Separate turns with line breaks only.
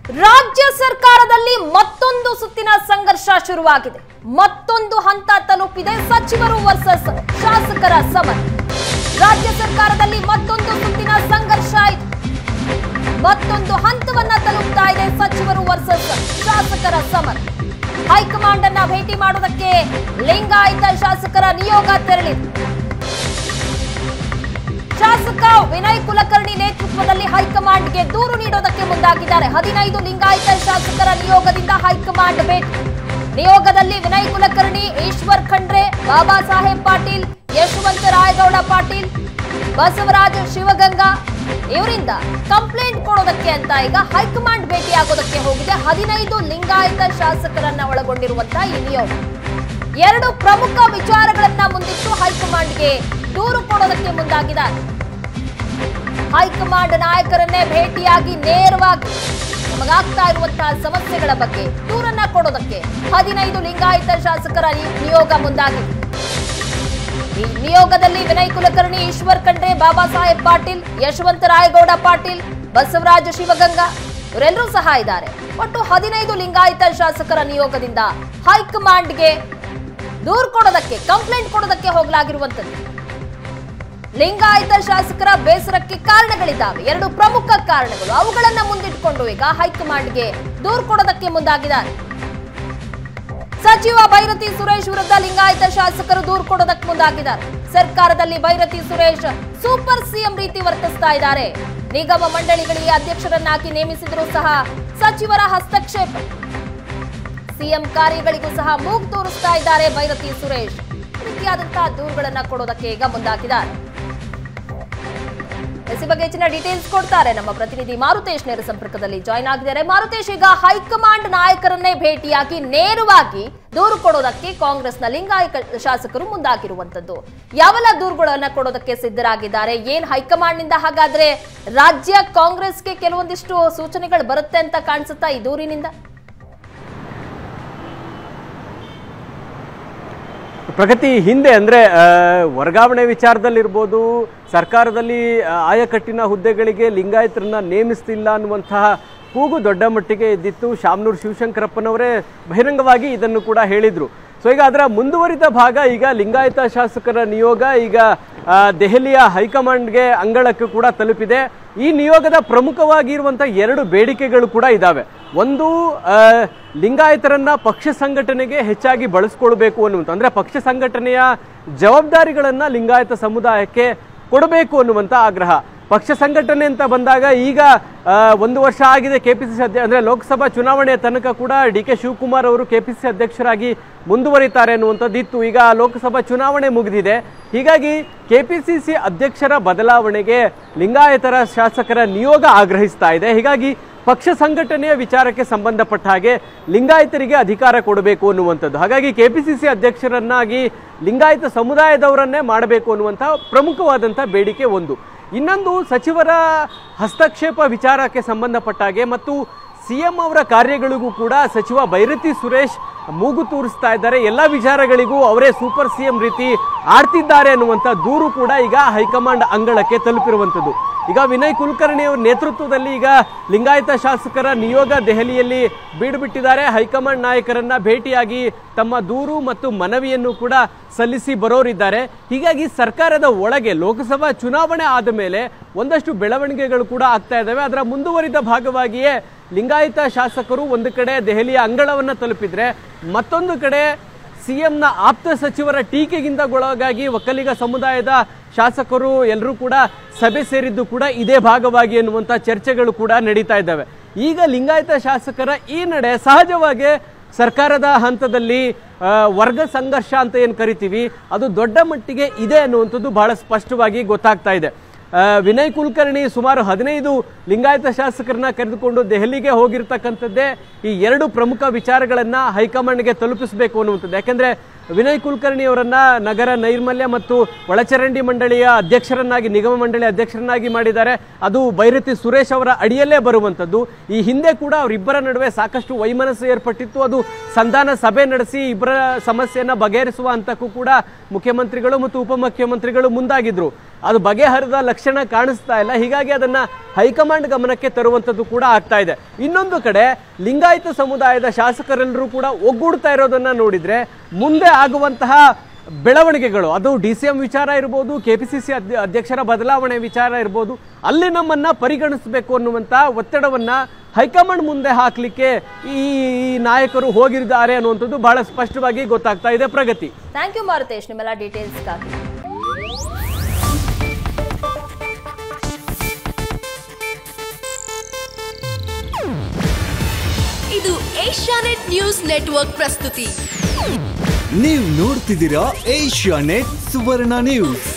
ರಾಜ್ಯ ಸರ್ಕಾರದಲ್ಲಿ ಮತ್ತೊಂದು ಸುತ್ತಿನ ಸಂಘರ್ಷ ಶುರುವಾಗಿದೆ. ಮತ್ತೊಂದು ಹಂತ ತಲುಪಿದೆ ಸಚಿವರು ವರ್ಸಸ್ ಶಾಸಕರ ಸಮರ. ರಾಜ್ಯ ಸರ್ಕಾರದಲ್ಲಿ ಮತ್ತೊಂದು ಸುತ್ತಿನ ಸಂಘರ್ಷ ಇದೆ. ಮತ್ತೊಂದು ಹಂತವನ್ನ ತಲುಪ್ತಾ ಇದೆ ಸಚಿವರು ವರ್ಸಸ್ ಶಾಸಕರ ಸಮರ. ಹೈಕಮಾಂಡ್ ಅನ್ನ ಭೇಟಿ ಮಾಡೋದಕ್ಕೆ ಲಿಂಗಾಯತ ಶಾಸಕರ ನಿಯೋಗ ತೆರಳಿದೆ. ಶಾಸಕ ವಿನಯ್ ಕುಲಕರ್ಣಿ ನೇತೃತ್ವದಲ್ಲಿ ಹೈಕಮಾಂಡ್ಗೆ ದೂರು ನೀಡೋದಕ್ಕೆ ಮುಂದಾಗಿದ್ದಾರೆ. 15 ಲಿಂಗಾಯತ ಶಾಸಕರ ನಿಯೋಗದಿಂದ ಹೈಕಮಾಂಡ್ ಭೇಟಿ. ನಿಯೋಗದಲ್ಲಿ ವಿನಯ್ ಕುಲಕರ್ಣಿ, ಈಶ್ವರ್ ಖಂಡ್ರೆ, ಬಾಬಾ ಸಾಹೇಬ್ ಪಾಟೀಲ್, ಯಶವಂತ ರಾಯಗೌಡ ಪಾಟೀಲ್, ಬಸವರಾಜ ಶಿವಗಂಗಾ ಇವರಿಂದ ಕಂಪ್ಲೇಂಟ್ ಕೊಡೋದಕ್ಕೆ ಅಂತ ಈಗ ಹೈಕಮಾಂಡ್ ಭೇಟಿಯಾಗೋದಕ್ಕೆ ಹೋಗಿದೆ. 15 ಲಿಂಗಾಯತ ಶಾಸಕರನ್ನ ಒಳಗೊಂಡಿರುವಂತಹ ಈ ನಿಯೋಗ 2 ಪ್ರಮುಖ ವಿಚಾರಗಳನ್ನ ಮುಂದಿಟ್ಟು ಹೈಕಮಾಂಡ್ಗೆ ದೂರು ಕೊಡೋದಕ್ಕೆ ಮುಂದಾಗಿದ್ದಾರೆ. ಹೈಕಮಾಂಡ್ ನಾಯಕರನ್ನೇ ಭೇಟಿಯಾಗಿ ನೇರವಾಗಿ ನಮಗಾಗ್ತಾ ಇರುವಂತಹ ಸಮಸ್ಯೆಗಳ ಬಗ್ಗೆ ದೂರನ್ನ ಕೊಡೋದಕ್ಕೆ 15 ಲಿಂಗಾಯತ ಶಾಸಕರ ನಿಯೋಗ ಮುಂದಾಗಿದೆ. ಈ ನಿಯೋಗದಲ್ಲಿ ವಿನಯ್ ಕುಲಕರ್ಣಿ, ಈಶ್ವರ್ ಖಂಡ್ರೆ, ಬಾಬಾ ಸಾಹೇಬ್ ಪಾಟೀಲ್, ಯಶವಂತ ರಾಯಗೌಡ ಪಾಟೀಲ್, ಬಸವರಾಜ ಶಿವಗಂಗಾ ಇವರೆಲ್ಲರೂ ಸಹ ಇದ್ದಾರೆ. ಒಟ್ಟು 15 ಲಿಂಗಾಯತ ಶಾಸಕರ ನಿಯೋಗದಿಂದ ಹೈಕಮಾಂಡ್ಗೆ ದೂರು ಕೊಡೋದಕ್ಕೆ, ಕಂಪ್ಲೇಂಟ್ ಕೊಡೋದಕ್ಕೆ ಹೋಗಲಾಗಿರುವಂತದ್ದು. ಲಿಂಗಾಯತ ಶಾಸಕರ ಬೇಸರಕ್ಕೆ ಕಾರಣಗಳಿದ್ದಾವೆ, 2 ಪ್ರಮುಖ ಕಾರಣಗಳು. ಅವುಗಳನ್ನ ಮುಂದಿಟ್ಟುಕೊಂಡು ಈಗ ಹೈಕಮಾಂಡ್ಗೆ ದೂರು ಕೊಡೋದಕ್ಕೆ ಮುಂದಾಗಿದ್ದಾರೆ. ಸಚಿವ ಬೈರತಿ ಸುರೇಶ್ ವಿರುದ್ಧ ಲಿಂಗಾಯತ ಶಾಸಕರು ದೂರು ಕೊಡೋದಕ್ಕೆ ಮುಂದಾಗಿದ್ದಾರೆ. ಸರ್ಕಾರದಲ್ಲಿ ಬೈರತಿ ಸುರೇಶ್ ಸೂಪರ್ ಸಿಎಂ ರೀತಿ ವರ್ತಿಸ್ತಾ ಇದ್ದಾರೆ. ನಿಗಮ ಮಂಡಳಿಗಳಿಗೆ ಅಧ್ಯಕ್ಷರನ್ನಾಗಿ ನೇಮಿಸಿದರೂ ಸಹ ಸಚಿವರ ಹಸ್ತಕ್ಷೇಪ, ಸಿಎಂ ಕಾರ್ಯಗಳಿಗೂ ಸಹ ಮೂಗು ತೋರಿಸ್ತಾ ಇದ್ದಾರೆ ಬೈರತಿ ಸುರೇಶ್. ರೀತಿಯಾದಂತಹ ದೂರುಗಳನ್ನ ಕೊಡೋದಕ್ಕೆ ಈಗ ಮುಂದಾಗಿದ್ದಾರೆ. ಈ ಬಗ್ಗೆ ಹೆಚ್ಚಿನ ಡೀಟೇಲ್ಸ್ ಕೊಡ್ತಾರೆ ನಮ್ಮ ಪ್ರತಿನಿಧಿ ಮಾರುತೇಶ್ ನೇರ ಸಂಪರ್ಕದಲ್ಲಿ ಜಾಯ್ನ್ ಆಗಿದ್ದಾರೆ. ಮಾರುತೇಶ್, ಈಗ ಹೈಕಮಾಂಡ್ ನಾಯಕರನ್ನೇ ಭೇಟಿಯಾಗಿ ನೇರವಾಗಿ ದೂರು ಕೊಡೋದಕ್ಕೆ ಕಾಂಗ್ರೆಸ್ನ ಲಿಂಗಾಯತ ಶಾಸಕರು ಮುಂದಾಗಿರುವಂತದ್ದು. ಯಾವೆಲ್ಲ ದೂರುಗಳನ್ನ ಕೊಡೋದಕ್ಕೆ ಸಿದ್ಧರಾಗಿದ್ದಾರೆ? ಏನ್ ಹೈಕಮಾಂಡ್ ನಿಂದ ಹಾಗಾದ್ರೆ ರಾಜ್ಯ ಕಾಂಗ್ರೆಸ್ಗೆ ಕೆಲವೊಂದಿಷ್ಟು ಸೂಚನೆಗಳು ಬರುತ್ತೆ ಅಂತ ಕಾಣಿಸುತ್ತಾ ಈ ದೂರಿನಿಂದ?
ಪ್ರಗತಿ, ಹಿಂದೆ ಅಂದರೆ ವರ್ಗಾವಣೆ ವಿಚಾರದಲ್ಲಿರ್ಬೋದು, ಸರ್ಕಾರದಲ್ಲಿ ಆಯಕಟ್ಟಿನ ಹುದ್ದೆಗಳಿಗೆ ಲಿಂಗಾಯತರನ್ನ ನೇಮಿಸ್ತಿಲ್ಲ ಅನ್ನುವಂತಹ ಕೂಗು ದೊಡ್ಡ ಮಟ್ಟಿಗೆ ಇದ್ದಿತ್ತು. ಶಾಮನೂರು ಶಿವಶಂಕರಪ್ಪನವರೇ ಬಹಿರಂಗವಾಗಿ ಇದನ್ನು ಕೂಡ ಹೇಳಿದರು. ಸೊ ಈಗ ಅದರ ಮುಂದುವರಿದ ಭಾಗ ಈಗ ಲಿಂಗಾಯತ ಶಾಸಕರ ನಿಯೋಗ ಈಗ ದೆಹಲಿಯ ಹೈಕಮಾಂಡ್ಗೆ ಅಂಗಳಕ್ಕೂ ಕೂಡ ತಲುಪಿದೆ. ಈ ನಿಯೋಗದ ಪ್ರಮುಖವಾಗಿರುವಂಥ 2 ಬೇಡಿಕೆಗಳು ಕೂಡ ಇದ್ದಾವೆ. ಒಂದು, ಲಿಂಗಾಯತರನ್ನ ಪಕ್ಷ ಸಂಘಟನೆಗೆ ಹೆಚ್ಚಾಗಿ ಬಳಸ್ಕೊಳ್ಬೇಕು ಅನ್ನುವಂಥ, ಅಂದರೆ ಪಕ್ಷ ಸಂಘಟನೆಯ ಜವಾಬ್ದಾರಿಗಳನ್ನು ಲಿಂಗಾಯತ ಸಮುದಾಯಕ್ಕೆ ಕೊಡಬೇಕು ಅನ್ನುವಂಥ ಆಗ್ರಹ. ಪಕ್ಷ ಸಂಘಟನೆ ಅಂತ ಬಂದಾಗ ಈಗ 1 ವರ್ಷ ಆಗಿದೆ ಕೆಪಿಸಿಸಿ ಅಂದರೆ ಲೋಕಸಭಾ ಚುನಾವಣೆಯ ತನಕ ಕೂಡ DK ಶಿವಕುಮಾರ್ ಅವರು ಕೆಪಿಸಿಸಿ ಅಧ್ಯಕ್ಷರಾಗಿ ಮುಂದುವರಿತಾರೆ ಅನ್ನುವಂಥದ್ದಿತ್ತು. ಈಗ ಲೋಕಸಭಾ ಚುನಾವಣೆ ಮುಗಿದಿದೆ. ಹೀಗಾಗಿ ಕೆಪಿಸಿಸಿ ಅಧ್ಯಕ್ಷರ ಬದಲಾವಣೆಗೆ ಲಿಂಗಾಯತರ ಶಾಸಕರ ನಿಯೋಗ ಆಗ್ರಹಿಸ್ತಾ ಇದೆ. ಹೀಗಾಗಿ ಪಕ್ಷ ಸಂಘಟನೆಯ ವಿಚಾರಕ್ಕೆ ಸಂಬಂಧಪಟ್ಟ ಹಾಗೆ ಲಿಂಗಾಯತರಿಗೆ ಅಧಿಕಾರ ಕೊಡಬೇಕು ಅನ್ನುವಂಥದ್ದು. ಹಾಗಾಗಿ ಕೆಪಿಸಿಸಿ ಅಧ್ಯಕ್ಷರನ್ನಾಗಿ ಲಿಂಗಾಯತ ಸಮುದಾಯದವರನ್ನೇ ಮಾಡಬೇಕು ಅನ್ನುವಂಥ ಪ್ರಮುಖವಾದಂಥ ಬೇಡಿಕೆ ಒಂದು. ಇನ್ನೊಂದು, ಸಚಿವರ ಹಸ್ತಕ್ಷೇಪ ವಿಚಾರಕ್ಕೆ ಸಂಬಂಧಪಟ್ಟ ಹಾಗೆ ಮತ್ತು ಸಿಎಂ ಅವರ ಕಾರ್ಯಗಳಿಗೂ ಕೂಡ ಸಚಿವ ಬೈರತಿ ಸುರೇಶ್ ಮೂಗು ತೂರಿಸ್ತಾ ಇದ್ದಾರೆ. ಎಲ್ಲ ವಿಚಾರಗಳಿಗೂ ಅವರೇ ಸೂಪರ್ ಸಿಎಂ ರೀತಿ ಆಡ್ತಿದ್ದಾರೆ ಅನ್ನುವಂಥ ದೂರು ಕೂಡ ಈಗ ಹೈಕಮಾಂಡ್ ಅಂಗಳಕ್ಕೆ ತಲುಪಿರುವಂಥದ್ದು. ಈಗ ವಿನಯ್ ಕುಲಕರ್ಣಿ ಅವರ ನೇತೃತ್ವದಲ್ಲಿ ಈಗ ಲಿಂಗಾಯತ ಶಾಸಕರ ನಿಯೋಗ ದೆಹಲಿಯಲ್ಲಿ ಬೀಡುಬಿಟ್ಟಿದ್ದಾರೆ. ಹೈಕಮಾಂಡ್ ನಾಯಕರನ್ನ ಭೇಟಿಯಾಗಿ ತಮ್ಮ ದೂರು ಮತ್ತು ಮನವಿಯನ್ನು ಕೂಡ ಸಲ್ಲಿಸಿ ಬರೋರಿದ್ದಾರೆ. ಹೀಗಾಗಿ ಸರ್ಕಾರದ ಒಳಗೆ ಲೋಕಸಭಾ ಚುನಾವಣೆ ಆದ ಮೇಲೆ ಒಂದಷ್ಟು ಬೆಳವಣಿಗೆಗಳು ಕೂಡ ಆಗ್ತಾ ಇದ್ದಾವೆ. ಅದರ ಮುಂದುವರಿದ ಭಾಗವಾಗಿಯೇ ಲಿಂಗಾಯತ ಶಾಸಕರು ಒಂದು ಕಡೆ ದೆಹಲಿಯ ಅಂಗಳವನ್ನು ತಲುಪಿದ್ರೆ, ಮತ್ತೊಂದು ಕಡೆ ಸಿಎಂನ ಆಪ್ತ ಸಚಿವರ ಟೀಕೆಗಿಂತಗೊಳಗಾಗಿ ಒಕ್ಕಲಿಗ ಸಮುದಾಯದ ಶಾಸಕರು ಎಲ್ಲರೂ ಕೂಡ ಸಭೆ ಸೇರಿದ್ದು ಕೂಡ ಇದೇ ಭಾಗವಾಗಿ ಎನ್ನುವಂಥ ಚರ್ಚೆಗಳು ಕೂಡ ನಡೀತಾ ಇದ್ದಾವೆ. ಈಗ ಲಿಂಗಾಯತ ಶಾಸಕರ ಈ ನಡೆ ಸಹಜವಾಗಿ ಸರ್ಕಾರದ ಹಂತದಲ್ಲಿ ವರ್ಗ ಸಂಘರ್ಷ ಅಂತ ಏನು ಕರಿತೀವಿ ಅದು ದೊಡ್ಡ ಮಟ್ಟಿಗೆ ಇದೆ ಅನ್ನುವಂಥದ್ದು ಬಹಳ ಸ್ಪಷ್ಟವಾಗಿ ಗೊತ್ತಾಗ್ತಾ ಇದೆ. ವಿನಯ್ ಕುಲಕರ್ಣಿ ಸುಮಾರು 15 ಲಿಂಗಾಯತ ಶಾಸಕರನ್ನ ಕರೆದುಕೊಂಡು ದೆಹಲಿಗೆ ಹೋಗಿರ್ತಕ್ಕಂಥದ್ದೇ ಈ 2 ಪ್ರಮುಖ ವಿಚಾರಗಳನ್ನು ಹೈಕಮಾಂಡ್ಗೆ ತಲುಪಿಸಬೇಕು ಅನ್ನುವಂಥದ್ದು. ಯಾಕೆಂದರೆ ವಿನಯ್ ಕುಲಕರ್ಣಿ ಅವರನ್ನ ನಗರ ನೈರ್ಮಲ್ಯ ಮತ್ತು ಒಳಚರಂಡಿ ಮಂಡಳಿಯ ಅಧ್ಯಕ್ಷರನ್ನಾಗಿ, ನಿಗಮ ಮಂಡಳಿ ಅಧ್ಯಕ್ಷರನ್ನಾಗಿ ಮಾಡಿದ್ದಾರೆ. ಅದು ಬೈರತಿ ಸುರೇಶ್ ಅವರ ಅಡಿಯಲ್ಲೇ ಬರುವಂಥದ್ದು. ಈ ಹಿಂದೆ ಕೂಡ ಅವರಿಬ್ಬರ ನಡುವೆ ಸಾಕಷ್ಟು ವೈಮನಸ್ಸು ಏರ್ಪಟ್ಟಿತ್ತು. ಅದು ಸಂಧಾನ ಸಭೆ ನಡೆಸಿ ಇಬ್ಬರ ಸಮಸ್ಯೆಯನ್ನು ಬಗೆಹರಿಸುವ ಹಂತಕ್ಕೂ ಕೂಡ ಮುಖ್ಯಮಂತ್ರಿಗಳು ಮತ್ತು ಉಪಮುಖ್ಯಮಂತ್ರಿಗಳು ಮುಂದಾಗಿದ್ರು. ಅದು ಬಗೆಹರಿದ ಲಕ್ಷಣ ಕಾಣಿಸ್ತಾ ಇಲ್ಲ. ಹೀಗಾಗಿ ಅದನ್ನು ಹೈಕಮಾಂಡ್ ಗಮನಕ್ಕೆ ತರುವಂಥದ್ದು ಕೂಡ ಆಗ್ತಾ ಇದೆ. ಇನ್ನೊಂದು ಕಡೆ ಲಿಂಗಾಯತ ಸಮುದಾಯದ ಶಾಸಕರೆಲ್ಲರೂ ಕೂಡ ಒಗ್ಗೂಡ್ತಾ ಇರೋದನ್ನು ನೋಡಿದರೆ ಮುಂದೆ ಆಗುವಂತಹ ಬೆಳವಣಿಗೆಗಳು, ಅದು DCM ವಿಚಾರ ಇರ್ಬೋದು, KPCC ಅಧ್ಯಕ್ಷರ ಬದಲಾವಣೆ ವಿಚಾರ ಇರ್ಬೋದು, ಅಲ್ಲಿ ನಮ್ಮನ್ನು ಪರಿಗಣಿಸಬೇಕು ಅನ್ನುವಂಥ ಒತ್ತಡವನ್ನು ಹೈಕಮಾಂಡ್ ಮುಂದೆ ಹಾಕಲಿಕ್ಕೆ ಈ ನಾಯಕರು ಹೋಗಿದ್ದಾರೆ ಅನ್ನುವಂಥದ್ದು ಬಹಳ ಸ್ಪಷ್ಟವಾಗಿ ಗೊತ್ತಾಗ್ತಾ ಇದೆ. ಪ್ರಗತಿ,
ಥ್ಯಾಂಕ್ ಯು ಮಾರುತೇಶ್ ನಿಮ್ಮೆಲ್ಲ ಡೀಟೇಲ್ಸ್ಗಾಗಿ.
ಇದು ಏಷ್ಯಾನೆಟ್ ನ್ಯೂಸ್ ನೆಟ್ವರ್ಕ್ ಪ್ರಸ್ತುತಿ.
ನೀವು ನೋಡ್ತಿದ್ದೀರಾ ಏಷ್ಯಾನೆಟ್ ಸುವರ್ಣ ನ್ಯೂಸ್.